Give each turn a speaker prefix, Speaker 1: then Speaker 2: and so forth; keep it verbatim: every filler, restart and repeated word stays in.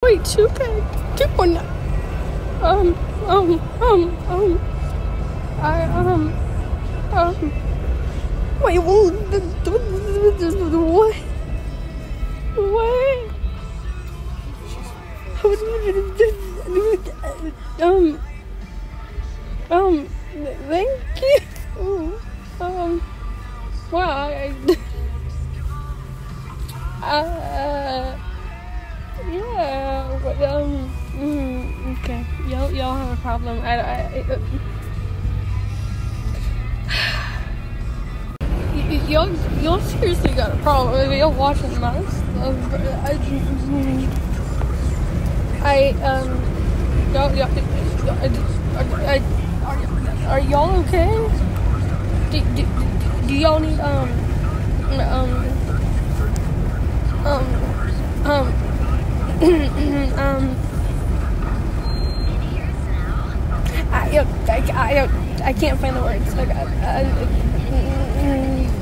Speaker 1: Wait, okay. Keep on. Um, um, um, um. I, um, um. Wait, well, what? What? Um, um, thank you. Um, wow, I, uh, yeah, but, um, mm, okay, y'all, y'all have a problem. I, I, uh, y- y'all, y'all seriously got a problem. I mean, y'all watching my stuff. I, I, um, y'all, y'all, I, I, are y'all okay? Do, do, do y'all need, um, um, um, um, um, I, I, I, I can't find the words. Like, I, I,